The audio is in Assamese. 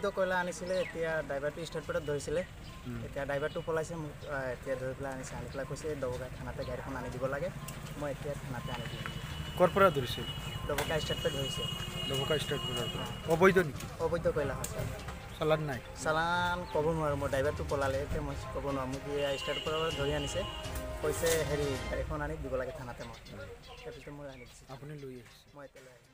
অবৈধ কয়লা আনিছিলে এতিয়া ড্ৰাইভাৰটো ষ্টেটমেণ্টত ধৰিছিলে এতিয়া ড্ৰাইভাৰটো পলাইছে মোক এতিয়া ধৰি পেলাই আনিছে আনি পেলাই কৈছে দবকা থানাতে গাড়ীখন আনি দিব লাগে মই এতিয়া থানাতে আনি দিম ক'ৰ পৰা ধৰিছিল দবকা ষ্টেটমেণ্ট ধৰিছে দবকা ষ্টেটমেণ্টৰ পৰা অবৈধ নেকি অবৈধ কয়লা হয় ছাৰ চালান নাই চালান ক'ব নোৱাৰোঁ মই ড্ৰাইভাৰটো পলালে এতিয়া মই ক'ব নোৱাৰোঁ মোক ষ্টেটৰ পৰা ধৰি আনিছে কৈছে হেৰি গাড়ীখন আনি দিব লাগে থানাতে মই তাৰপিছত মই আনি দিছোঁ আপুনি লৈ আহিছে মই এতিয়া লৈ আহিছোঁ